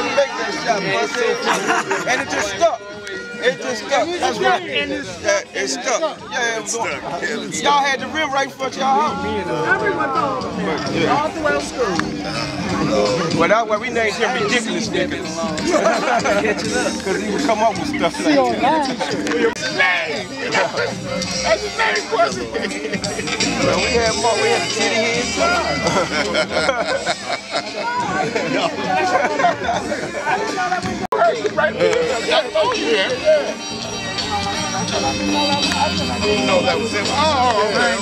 make that shot, boy. And it just stuck. It just stuck. That's right. It stuck. Yeah, it stuck. Y'all had the rim right in front of y'all house. All throughout school. Well, that's why we named him Ridiculous Nicholas. Because he would come up with stuff like that. That's his name, question. Well, we had more. We had the kitty head too. Right there. Oh, yeah. You know that was him. Oh, man.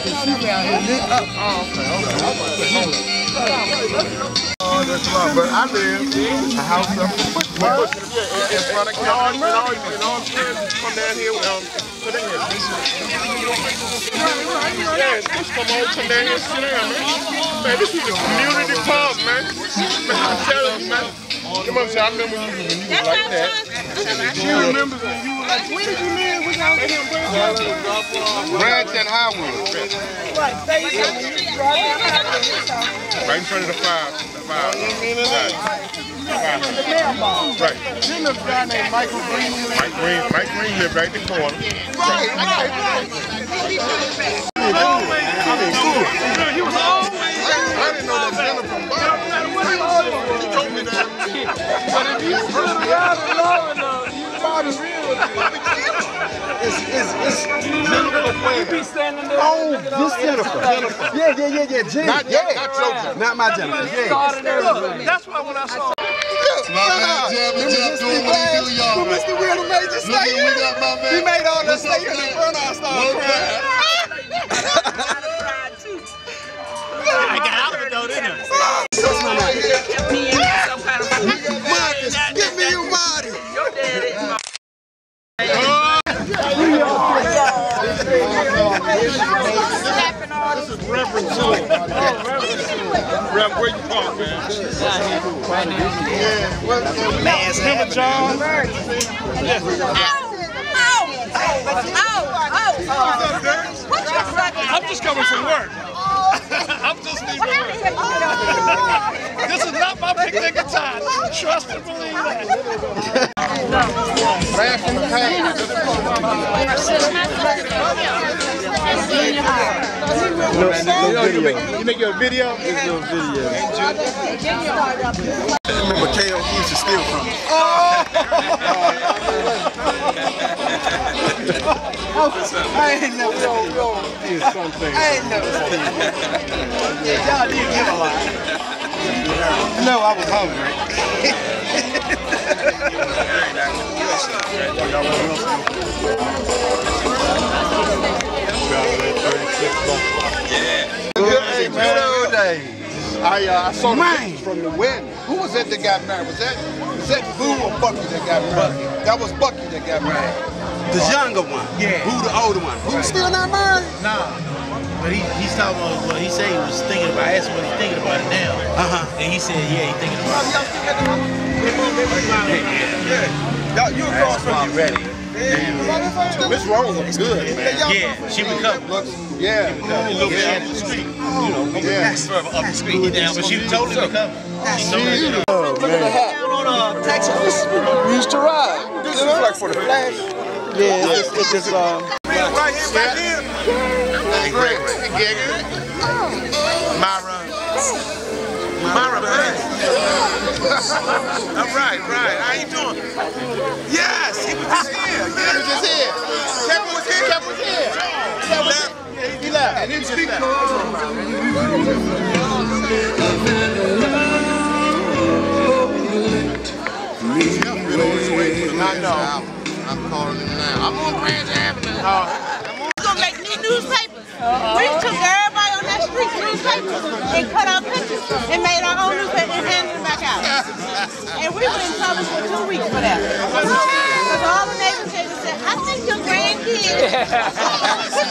But I live in a house up in front of Calvin. And all come down here. Put in here. Yeah, just come on, come down here and sit down, man. Man, this is a community pub, man. Man, I'm telling you, man. Come on, I remember when you were like that. She remembers when you were like, where did you live? Ranch and Highwood. Right in front of the fire. Right. Didn't a guy named Michael Green live? Mike Green lived right in the corner. Right. He was always I didn't know that Jennifer Bob. He told me that. But if you stood around long enough, you probably real. It's you be standing there. Oh, this Jennifer. Yeah. Jennifer. Not your Jennifer. Not my Jennifer. Yeah. That's why when I saw. Mr. Real Major stay here. He made all that stay here in front of us. Started crying. I got out of it though, didn't I? Marcus, give me your body. Your daddy. This is Reverend Zoo. Reverend, where you from, man? Yeah. Remember John? I'm just coming from work. I'm just leaving work. This is not my picnic time. Trust and believe that. You make your video? I remember K.O. used to steal from me. I ain't never did something. I ain't never seen it. Y'all didn't give a lot. No, I was hungry. Good old days. I saw the pictures from the wedding. Who was that got married? Was that Boo or Bucky that got married? That was Bucky that got married. The younger one. Yeah. Boo the older one. Boo still not married? Nah. But he's talking about what he said he was thinking about. I asked him what he's thinking about it now. And he said, yeah, he's thinking about it. Yeah. You across from me. Ready. Miss Rose looks good, man. Yeah, she recovered. Yeah. A little bit up the street. Further up the street. But she totally recovered. Oh, man. On Texas, we used to ride. This is like for the flash. Yeah, it's just right here, back here. Great. Myra, man. All right. How you doing? Yes, he was just here. He was just here. Kevin was here. He left. And he just left. I know. I'm calling him now. I'm on Grand Avenue. We're going to make new newspapers. We took everybody on that street newspapers and cut out pictures and made our own newspaper and handed them back out. And we were in trouble for 2 weeks for that. Because all the neighbors said, I think your grandkids